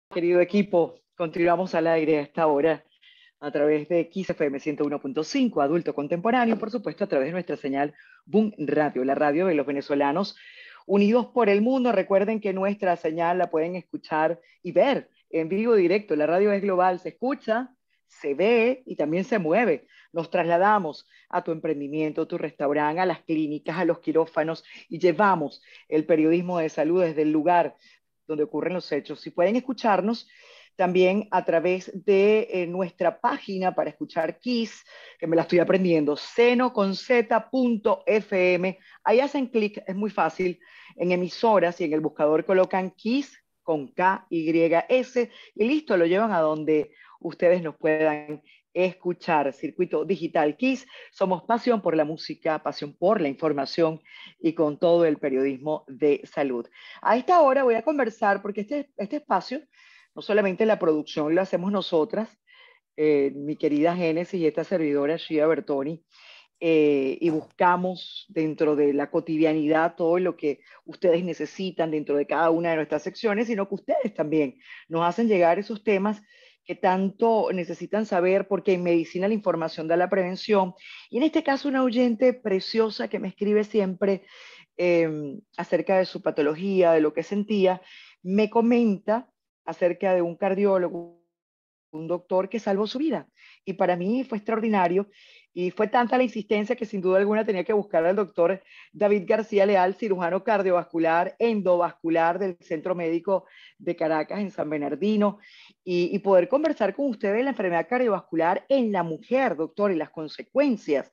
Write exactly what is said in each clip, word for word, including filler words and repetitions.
Querido equipo, continuamos al aire a esta hora a través de Kiss F M ciento uno punto cinco, adulto contemporáneo, y por supuesto a través de nuestra señal Boom Radio, la radio de los venezolanos unidos por el mundo. Recuerden que nuestra señal la pueden escuchar y ver en vivo directo. La radio es global, se escucha, se ve y también se mueve. Nos trasladamos a tu emprendimiento, a tu restaurante, a las clínicas, a los quirófanos y llevamos el periodismo de salud desde el lugar donde ocurren los hechos. Si pueden escucharnos también a través de eh, nuestra página para escuchar Kiss, que me la estoy aprendiendo, seno con z punto f m. Ahí hacen clic, es muy fácil, en emisoras y en el buscador colocan Kiss con K Y S y listo, lo llevan a donde ustedes nos puedan escuchar. Circuito Digital Kiss, somos pasión por la música, pasión por la información y con todo el periodismo de salud. A esta hora voy a conversar porque este, este espacio, no solamente la producción lo hacemos nosotras, eh, mi querida Génesis y esta servidora Shia Bertoni, eh, y buscamos dentro de la cotidianidad todo lo que ustedes necesitan dentro de cada una de nuestras secciones, sino que ustedes también nos hacen llegar esos temas que tanto necesitan saber, porque en medicina la información da la prevención. Y en este caso una oyente preciosa que me escribe siempre eh, acerca de su patología, de lo que sentía, me comenta acerca de un cardiólogo, un doctor que salvó su vida. Y para mí fue extraordinario y fue tanta la insistencia que sin duda alguna tenía que buscar al doctor David García Leal, cirujano cardiovascular, endovascular del Centro Médico de Caracas en San Bernardino, y, y poder conversar con ustedes de la enfermedad cardiovascular en la mujer, doctor, y las consecuencias.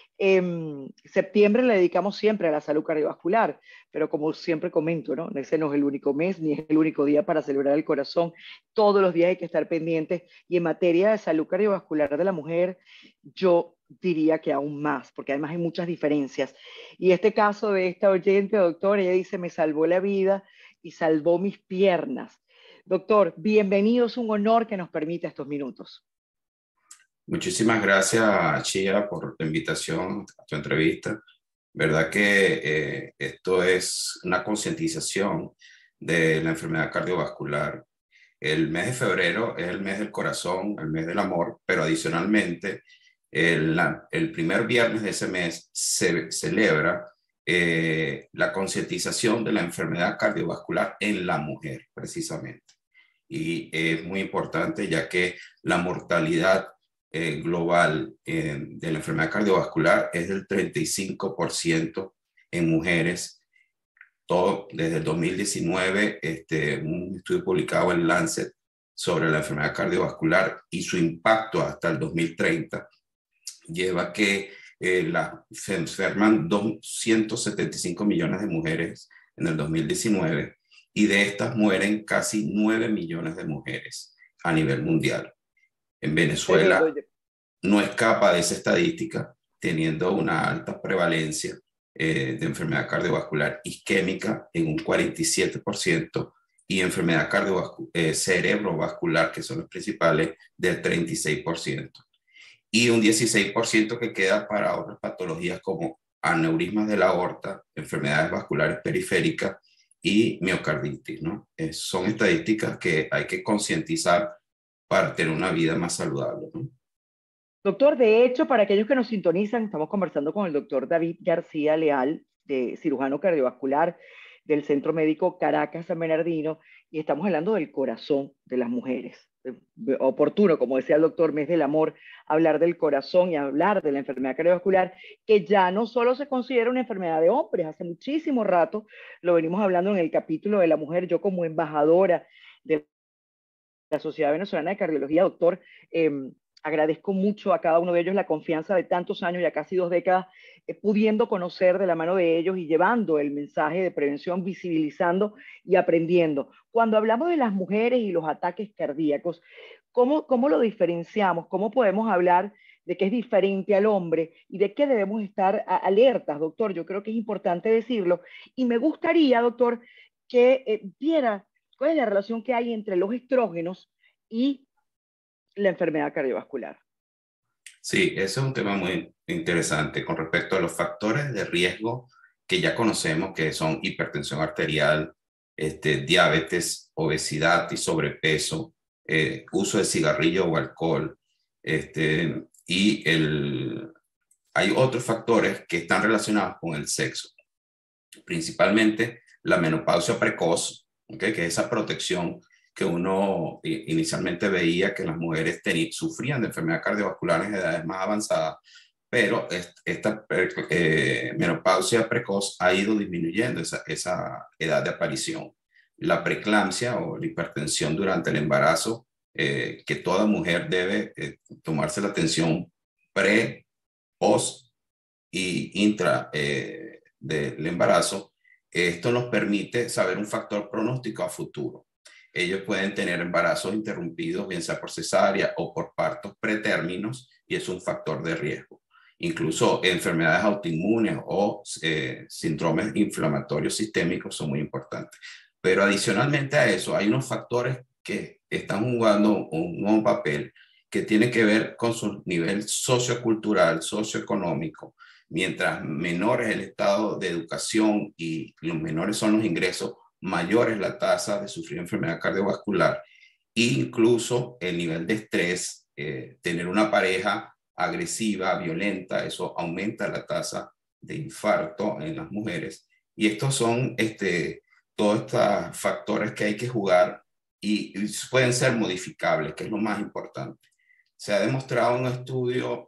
En septiembre le dedicamos siempre a la salud cardiovascular, pero como siempre comento, ¿no? Ese no es el único mes ni es el único día para celebrar el corazón. Todos los días hay que estar pendientes y en materia de salud cardiovascular de la mujer, yo diría que aún más, porque además hay muchas diferencias. Y este caso de esta oyente, doctor, ella dice, me salvó la vida y salvó mis piernas. Doctor, bienvenido, es un honor que nos permita estos minutos. Muchísimas gracias, Chia, por la invitación a tu entrevista. Verdad que eh, esto es una concientización de la enfermedad cardiovascular. El mes de febrero es el mes del corazón, el mes del amor, pero adicionalmente el, la, el primer viernes de ese mes se celebra eh, la concientización de la enfermedad cardiovascular en la mujer, precisamente. Y es muy importante ya que la mortalidad Eh, global eh, de la enfermedad cardiovascular es del treinta y cinco por ciento en mujeres. Todo desde el dos mil diecinueve, este, un estudio publicado en Lancet sobre la enfermedad cardiovascular y su impacto hasta el dos mil treinta lleva que eh, la, se enferman doscientos setenta y cinco millones de mujeres en el dos mil diecinueve y de estas mueren casi nueve millones de mujeres a nivel mundial. En Venezuela no escapa de esa estadística, teniendo una alta prevalencia eh, de enfermedad cardiovascular isquémica en un cuarenta y siete por ciento y enfermedad cardiovascular, eh, cerebrovascular, que son los principales, del treinta y seis por ciento. Y un dieciséis por ciento que queda para otras patologías como aneurismas de la aorta, enfermedades vasculares periféricas y miocarditis, ¿no? Eh, son estadísticas que hay que concientizar para tener una vida más saludable, ¿no? Doctor, de hecho, para aquellos que nos sintonizan, estamos conversando con el doctor David García Leal, de cirujano cardiovascular del Centro Médico Caracas San Bernardino, y estamos hablando del corazón de las mujeres. Oportuno, como decía el doctor, mes del amor, hablar del corazón y hablar de la enfermedad cardiovascular, que ya no solo se considera una enfermedad de hombres, hace muchísimo rato lo venimos hablando en el capítulo de la mujer. Yo como embajadora de la Sociedad Venezolana de Cardiología, doctor, eh, agradezco mucho a cada uno de ellos la confianza de tantos años, ya casi dos décadas, eh, pudiendo conocer de la mano de ellos y llevando el mensaje de prevención, visibilizando y aprendiendo. Cuando hablamos de las mujeres y los ataques cardíacos, ¿cómo, cómo lo diferenciamos? ¿Cómo podemos hablar de que es diferente al hombre y de qué debemos estar a, alertas, doctor? Yo creo que es importante decirlo. Y me gustaría, doctor, que eh, viera cuál es la relación que hay entre los estrógenos y la enfermedad cardiovascular. Sí, ese es un tema muy interesante con respecto a los factores de riesgo que ya conocemos, que son hipertensión arterial, este, diabetes, obesidad y sobrepeso, eh, uso de cigarrillo o alcohol, este, y el, hay otros factores que están relacionados con el sexo, principalmente la menopausia precoz, ¿okay? Que es esa protección que uno inicialmente veía que las mujeres tenían, sufrían de enfermedades cardiovasculares en edades más avanzadas, pero esta eh, menopausia precoz ha ido disminuyendo esa, esa edad de aparición. La preeclampsia o la hipertensión durante el embarazo, eh, que toda mujer debe eh, tomarse la atención pre, post y intra eh, del embarazo. Esto nos permite saber un factor pronóstico a futuro. Ellos pueden tener embarazos interrumpidos, bien sea por cesárea o por partos pretérminos, y es un factor de riesgo. Incluso enfermedades autoinmunes o eh, síndromes inflamatorios sistémicos son muy importantes. Pero adicionalmente a eso, hay unos factores que están jugando un, un papel que tiene que ver con su nivel sociocultural, socioeconómico. Mientras menor es el estado de educación y los menores son los ingresos, mayor es la tasa de sufrir enfermedad cardiovascular. E incluso el nivel de estrés, eh, tener una pareja agresiva, violenta, eso aumenta la tasa de infarto en las mujeres. Y estos son este, todos estos factores que hay que jugar y, y pueden ser modificables, que es lo más importante. Se ha demostrado en un estudio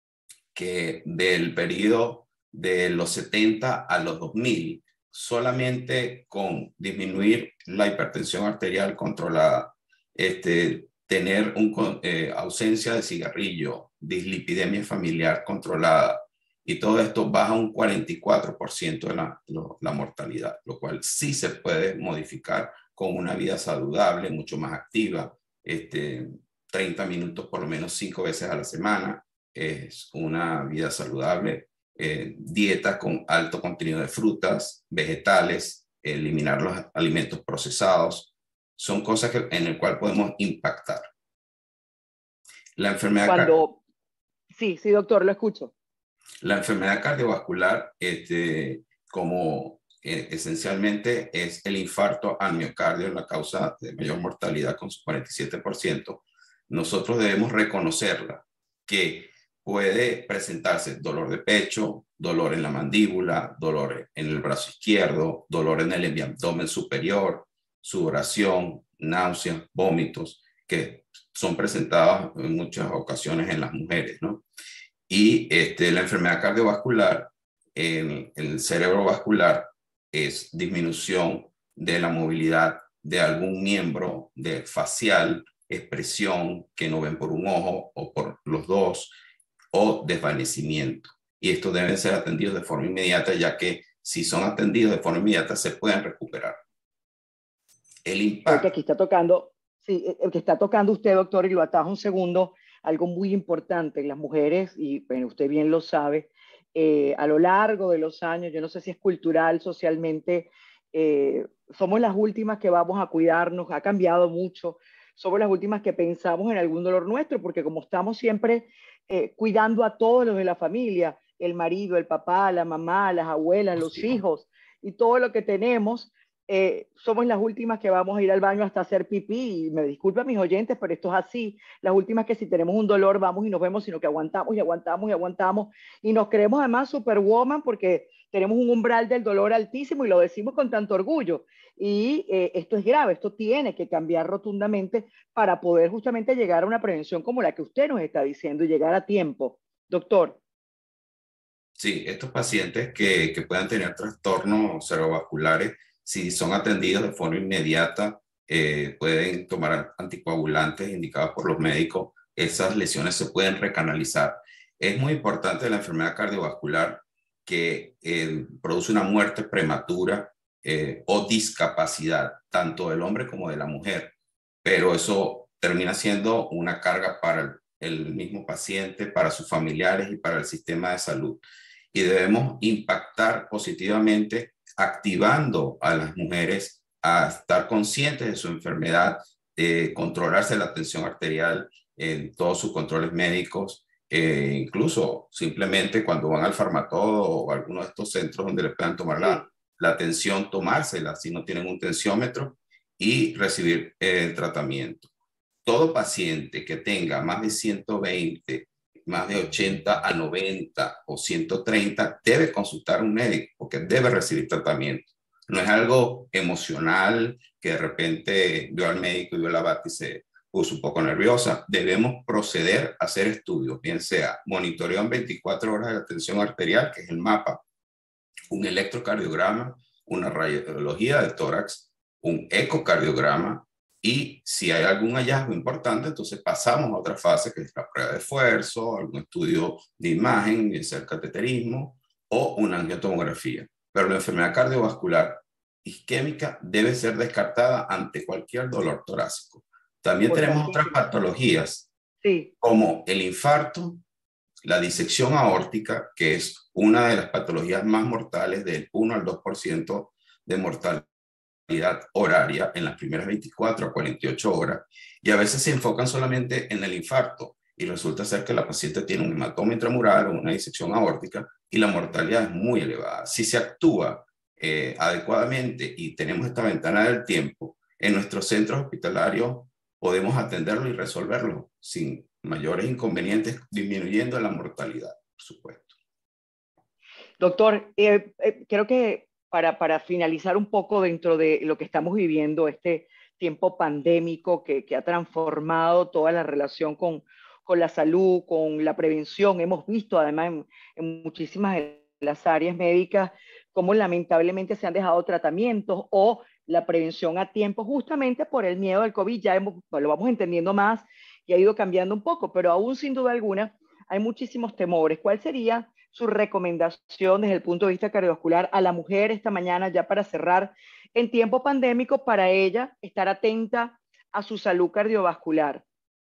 que del periodo de los setenta a los dos mil, solamente con disminuir la hipertensión arterial controlada, este, tener un, eh, ausencia de cigarrillo, dislipidemia familiar controlada, y todo esto baja un cuarenta y cuatro por ciento de la, lo, la mortalidad, lo cual sí se puede modificar con una vida saludable, mucho más activa, este, treinta minutos por lo menos cinco veces a la semana, es una vida saludable, eh, dieta con alto contenido de frutas, vegetales, eliminar los alimentos procesados, son cosas que, en el cual podemos impactar. La enfermedad Cuando... Sí, sí, doctor, lo escucho. La enfermedad cardiovascular, este, como eh, esencialmente es el infarto al miocardio, la causa de mayor mortalidad con su cuarenta y siete por ciento, nosotros debemos reconocerla, que puede presentarse dolor de pecho, dolor en la mandíbula, dolor en el brazo izquierdo, dolor en el abdomen superior, sudoración, náuseas, vómitos, que son presentados en muchas ocasiones en las mujeres, ¿no? Y este, la enfermedad cardiovascular, en el cerebro vascular, es disminución de la movilidad de algún miembro de facial, expresión que no ven por un ojo o por los dos, o desvanecimiento. Y estos deben ser atendidos de forma inmediata, ya que si son atendidos de forma inmediata se pueden recuperar. El impacto. Que aquí está tocando, sí, el que está tocando usted, doctor, y lo ataja un segundo, algo muy importante, las mujeres, y bueno, usted bien lo sabe, eh, a lo largo de los años, yo no sé si es cultural, socialmente, eh, somos las últimas que vamos a cuidarnos, ha cambiado mucho, somos las últimas que pensamos en algún dolor nuestro, porque como estamos siempre eh, cuidando a todos los de la familia, el marido, el papá, la mamá, las abuelas, los hijos, y todo lo que tenemos, Eh, somos las últimas que vamos a ir al baño hasta hacer pipí, y me disculpan mis oyentes, pero esto es así, las últimas que si tenemos un dolor vamos y nos vemos, sino que aguantamos y aguantamos y aguantamos, y nos creemos además superwoman porque tenemos un umbral del dolor altísimo y lo decimos con tanto orgullo, y eh, esto es grave, esto tiene que cambiar rotundamente para poder justamente llegar a una prevención como la que usted nos está diciendo y llegar a tiempo. Doctor. Sí, estos pacientes que, que puedan tener trastornos cerebrovasculares, si son atendidos de forma inmediata, eh, pueden tomar anticoagulantes indicados por los médicos. Esas lesiones se pueden recanalizar. Es muy importante la enfermedad cardiovascular que eh, produce una muerte prematura eh, o discapacidad, tanto del hombre como de la mujer. Pero eso termina siendo una carga para el, el mismo paciente, para sus familiares y para el sistema de salud. Y debemos impactar positivamente activando a las mujeres a estar conscientes de su enfermedad, de controlarse la tensión arterial en todos sus controles médicos, eh, incluso simplemente cuando van al farmatodo o a alguno de estos centros donde les puedan tomar Sí. la, la tensión, tomársela si no tienen un tensiómetro y recibir el tratamiento. Todo paciente que tenga más de ciento veinte, más de ochenta a noventa o ciento treinta debe consultar a un médico porque debe recibir tratamiento. No es algo emocional que de repente vio al médico y vio la bata y se puso un poco nerviosa. Debemos proceder a hacer estudios, bien sea monitoreo en veinticuatro horas de la tensión arterial, que es el mapa, un electrocardiograma, una radiología de tórax, un ecocardiograma, y si hay algún hallazgo importante, entonces pasamos a otra fase, que es la prueba de esfuerzo, algún estudio de imagen, bien sea el cateterismo o una angiotomografía. Pero la enfermedad cardiovascular isquémica debe ser descartada ante cualquier dolor torácico. También tenemos otras Importantísimo. patologías, Sí. como el infarto, la disección aórtica, que es una de las patologías más mortales, del uno al dos por ciento de mortalidad horaria en las primeras veinticuatro a cuarenta y ocho horas, y a veces se enfocan solamente en el infarto y resulta ser que la paciente tiene un hematoma intramural o una disección aórtica y la mortalidad es muy elevada. Si se actúa eh, adecuadamente y tenemos esta ventana del tiempo, en nuestros centros hospitalarios podemos atenderlo y resolverlo sin mayores inconvenientes, disminuyendo la mortalidad, por supuesto. Doctor, eh, eh, creo que para, para finalizar un poco dentro de lo que estamos viviendo, este tiempo pandémico que, que ha transformado toda la relación con, con la salud, con la prevención, hemos visto además en, en muchísimas de las áreas médicas cómo lamentablemente se han dejado tratamientos o la prevención a tiempo justamente por el miedo al COVID. Ya hemos, lo vamos entendiendo más y ha ido cambiando un poco, pero aún sin duda alguna hay muchísimos temores. ¿Cuál sería su recomendación desde el punto de vista cardiovascular a la mujer esta mañana, ya para cerrar, en tiempo pandémico, para ella estar atenta a su salud cardiovascular?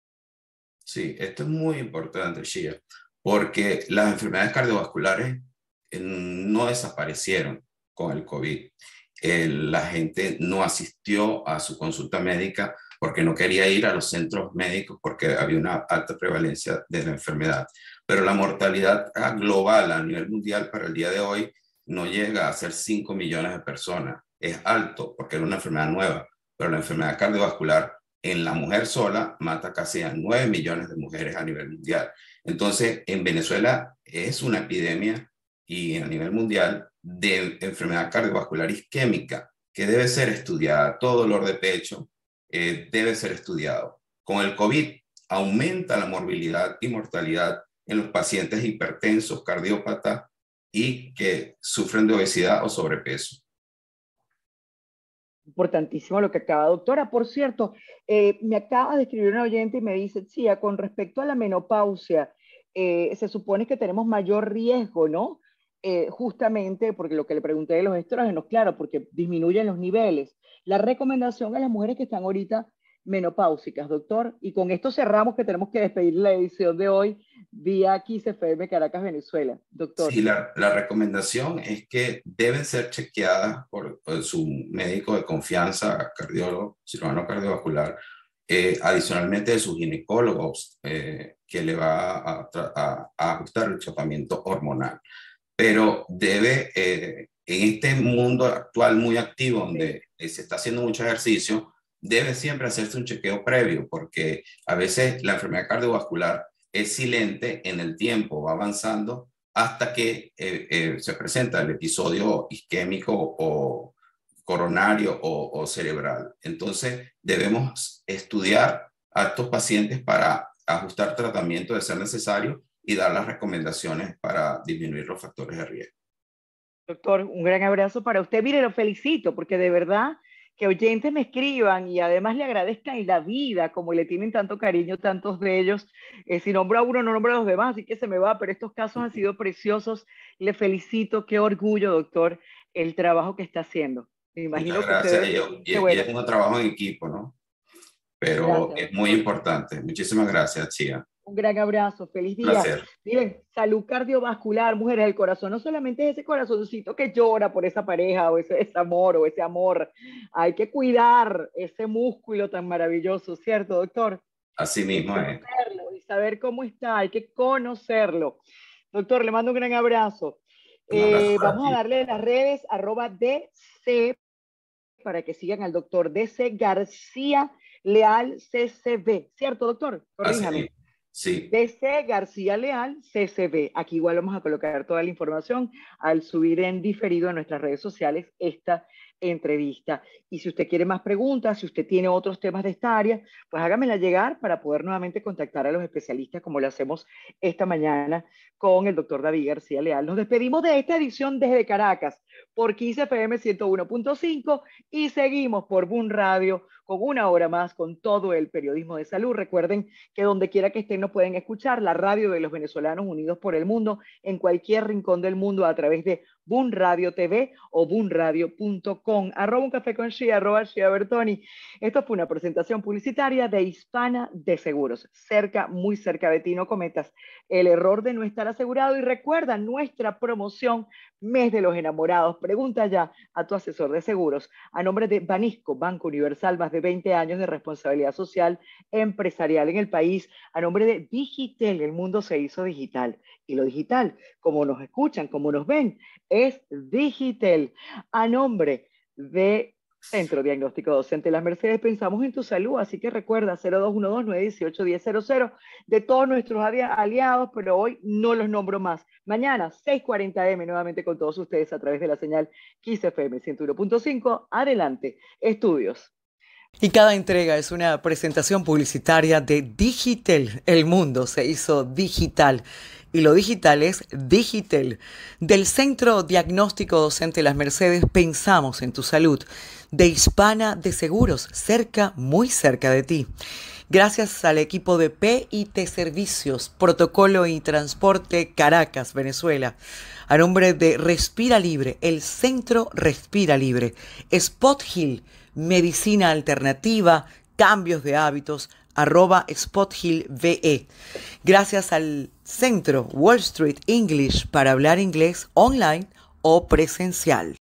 Sí, esto es muy importante, Shia, porque las enfermedades cardiovasculares eh, no desaparecieron con el COVID. Eh, la gente no asistió a su consulta médica porque no quería ir a los centros médicos porque había una alta prevalencia de la enfermedad. Pero la mortalidad global a nivel mundial para el día de hoy no llega a ser cinco millones de personas. Es alto porque era una enfermedad nueva, pero la enfermedad cardiovascular en la mujer sola mata casi a nueve millones de mujeres a nivel mundial. Entonces, en Venezuela es una epidemia y a nivel mundial de enfermedad cardiovascular isquémica que debe ser estudiada. Todo dolor de pecho eh, debe ser estudiado. Con el COVID aumenta la morbilidad y mortalidad en los pacientes hipertensos, cardiópatas y que sufren de obesidad o sobrepeso. Importantísimo lo que acaba, doctora. Por cierto, eh, me acaba de escribir una oyente y me dice, Chía, con respecto a la menopausia, eh, se supone que tenemos mayor riesgo, ¿no? Eh, justamente porque lo que le pregunté de los estrógenos, claro, porque disminuyen los niveles. La recomendación a las mujeres que están ahorita menopáusicas, doctor. Y con esto cerramos, que tenemos que despedir la edición de hoy vía Kiss F M Caracas, Venezuela. Doctor. Sí, la, la recomendación es que deben ser chequeadas por, por su médico de confianza, cardiólogo, cirujano cardiovascular, eh, adicionalmente de sus ginecólogos, eh, que le va a, a, a ajustar el tratamiento hormonal. Pero debe, eh, en este mundo actual muy activo, donde eh, se está haciendo mucho ejercicio, debe siempre hacerse un chequeo previo, porque a veces la enfermedad cardiovascular es silente en el tiempo, va avanzando hasta que eh, eh, se presenta el episodio isquémico o coronario o, o cerebral. Entonces, debemos estudiar a estos pacientes para ajustar tratamiento de ser necesario y dar las recomendaciones para disminuir los factores de riesgo. Doctor, un gran abrazo para usted. Mire, lo felicito porque de verdad que oyentes me escriban y además le agradezcan la vida, como le tienen tanto cariño tantos de ellos. Eh, si nombro a uno, no nombro a los demás, así que se me va, pero estos casos han sido preciosos. Le felicito, qué orgullo, doctor, el trabajo que está haciendo. Me Muchas imagino que usted gracias. debe Y, sentir que, y, y bueno, es un trabajo en equipo, ¿no? Pero gracias, es muy doctor. importante. Muchísimas gracias, Chía. Un gran abrazo, feliz Un día. placer. Miren, salud cardiovascular, mujeres, el corazón no solamente es ese corazoncito que llora por esa pareja o ese, ese amor o ese amor. Hay que cuidar ese músculo tan maravilloso, ¿cierto, doctor? Así Y mismo es. conocerlo y saber cómo está, hay que conocerlo. Doctor, le mando un gran abrazo. Un abrazo Eh, para vamos a ti. darle las redes, arroba D C, para que sigan al doctor D C García Leal C C B. ¿Cierto, doctor? Así, Corríjame. sí. D C García Leal, C C B. Aquí igual vamos a colocar toda la información al subir en diferido en nuestras redes sociales esta entrevista. Y si usted quiere más preguntas, si usted tiene otros temas de esta área, pues hágamela llegar para poder nuevamente contactar a los especialistas como lo hacemos esta mañana con el doctor David García Leal. Nos despedimos de esta edición desde Caracas por quince F M ciento uno punto cinco y seguimos por Boom Radio con una hora más con todo el periodismo de salud. Recuerden que donde quiera que estén nos pueden escuchar, la radio de los venezolanos unidos por el mundo, en cualquier rincón del mundo a través de Boom Radio T V o boom radio punto com. Arroba un café con Shia, arroba Shia Bertoni. Esto fue una presentación publicitaria de Hispana de Seguros. Cerca, muy cerca de ti, no cometas el error de no estar asegurado y recuerda nuestra promoción Mes de los Enamorados. Pregunta ya a tu asesor de seguros a nombre de Banisco, Banco Universal, más de veinte años de responsabilidad social empresarial en el país, a nombre de Digitel. El mundo se hizo digital y lo digital, como nos escuchan, como nos ven, es Digitel. A nombre de Centro Diagnóstico Docente Las Mercedes, pensamos en tu salud, así que recuerda cero dos uno dos, nueve uno ocho, uno cero cero cero de todos nuestros aliados, pero hoy no los nombro más. Mañana, seis cuarenta eme, nuevamente con todos ustedes a través de la señal Kiss F M ciento uno punto cinco. Adelante, estudios. Y cada entrega es una presentación publicitaria de Digitel. El mundo se hizo digital. Y lo digital es Digitel. Del Centro Diagnóstico Docente Las Mercedes, pensamos en tu salud. De Hispana de Seguros, cerca, muy cerca de ti. Gracias al equipo de P I T Servicios, Protocolo y Transporte Caracas, Venezuela. A nombre de Respira Libre, el Centro Respira Libre. Spot Hill, Medicina Alternativa, Cambios de Hábitos, arroba Spot Hill V E. Gracias al Centro Wall Street English para hablar inglés online o presencial.